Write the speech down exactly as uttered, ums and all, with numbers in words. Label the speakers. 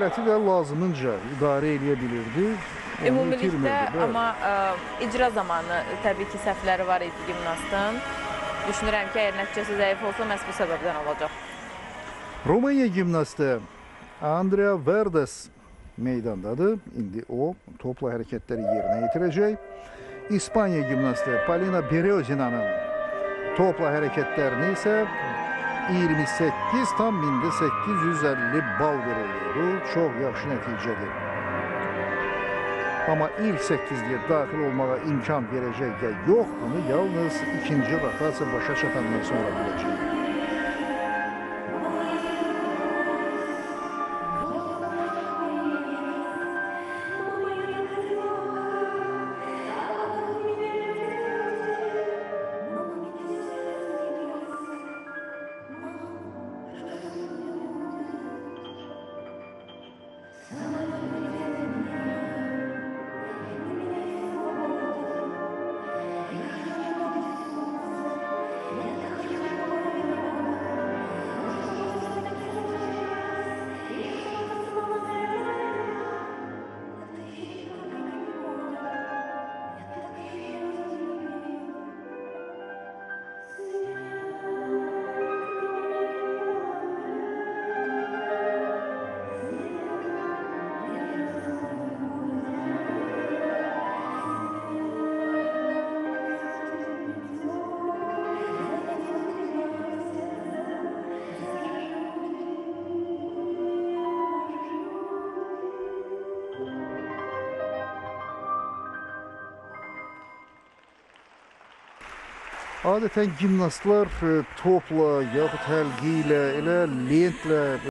Speaker 1: dövləti də lazımınca idarə edə bilirdi.
Speaker 2: Ümumilikdə, amma ə, icra zamanı təbii ki, səhvləri var idi gimnastın. Düşünürəm ki, əgər nəticəsi zəif olsa, məhz bu səbəbdən olacaq.
Speaker 1: Romanya gimnastı Andrea Verdes meydandadır. İndi o topla hərəkətləri yerinə yetirəcək. İspanya gimnastı Polina Berezina'nın topla hərəkətlərini isə iyirmi səkkiz tam mində səkkiz yüz əlli bal verildi. Bu çox yaxşı nəticədir. Amma ilk səkkizliyə daxil olmağa imkan verəcək ya yox, bunu yalnız ikinci rotasiya başa çatandan sonra biləcək. Adətən gimnastlar topla, yaxud həlqi ilə, elə lentlə